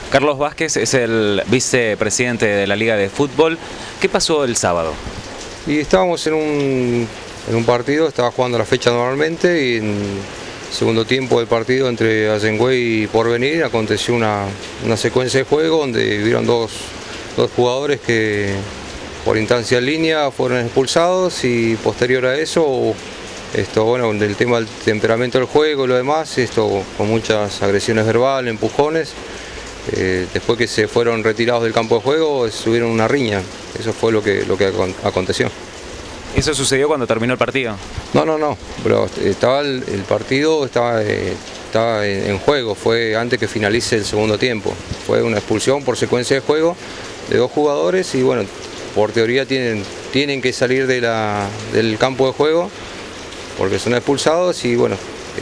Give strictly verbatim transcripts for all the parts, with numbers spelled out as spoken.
Carlos Vázquez es el vicepresidente de la Liga de Fútbol. ¿Qué pasó el sábado? Y estábamos en un, en un partido, estaba jugando la fecha normalmente y en el segundo tiempo del partido entre Ayengué y Porvenir aconteció una, una secuencia de juego donde vieron dos, dos jugadores que por instancia en línea fueron expulsados y posterior a eso, esto, bueno, del tema del temperamento del juego y lo demás, esto con muchas agresiones verbales, empujones. Eh, después que se fueron retirados del campo de juego, tuvieron una riña. Eso fue lo que, lo que aconteció. ¿Eso sucedió cuando terminó el partido? No, no, no, pero estaba el, el partido estaba, eh, estaba en, en juego, fue antes que finalice el segundo tiempo. Fue una expulsión por secuencia de juego de dos jugadores y bueno, por teoría tienen, tienen que salir de la, del campo de juego porque son expulsados y bueno,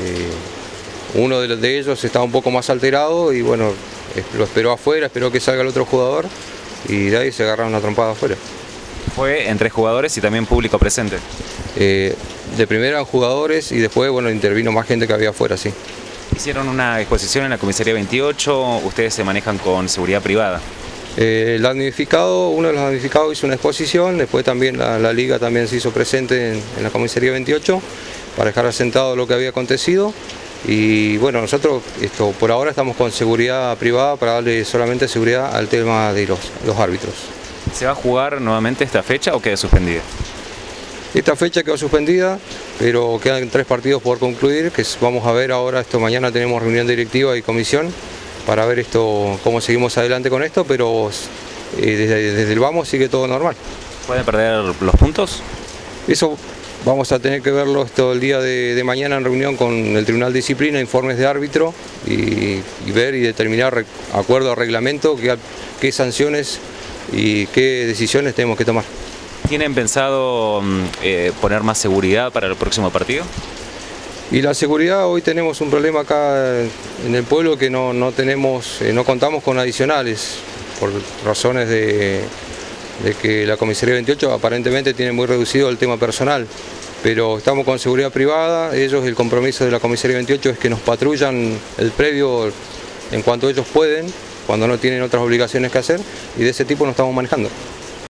eh, uno de, los, de ellos estaba un poco más alterado y bueno, lo esperó afuera, esperó que salga el otro jugador y de ahí se agarraron una trompada afuera. ¿Fue entre jugadores y también público presente? Eh, de primero eran jugadores y después bueno, intervino más gente que había afuera, sí. Hicieron una exposición en la comisaría veintiocho, ustedes se manejan con seguridad privada. Eh, el damnificado, uno de los damnificados hizo una exposición, después también la, la Liga también se hizo presente en, en la comisaría veintiocho para dejar asentado lo que había acontecido. Y bueno, nosotros esto, por ahora estamos con seguridad privada para darle solamente seguridad al tema de los, los árbitros. ¿Se va a jugar nuevamente esta fecha o queda suspendida? Esta fecha quedó suspendida, pero quedan tres partidos por concluir, que vamos a ver ahora, esto mañana tenemos reunión directiva y comisión para ver esto cómo seguimos adelante con esto, pero eh, desde, desde el vamos sigue todo normal. ¿Puede perder los puntos? Eso vamos a tener que verlo esto el día de, de mañana en reunión con el Tribunal de Disciplina, informes de árbitro y, y ver y determinar, acuerdo al reglamento, qué, qué sanciones y qué decisiones tenemos que tomar. ¿Tienen pensado eh, poner más seguridad para el próximo partido? Y la seguridad, hoy tenemos un problema acá en el pueblo que no, no, tenemos, eh, no contamos con adicionales por razones de... de que la comisaría veintiocho aparentemente tiene muy reducido el tema personal, pero estamos con seguridad privada. Ellos, el compromiso de la comisaría veintiocho es que nos patrullan el predio en cuanto ellos pueden, cuando no tienen otras obligaciones que hacer, y de ese tipo nos estamos manejando.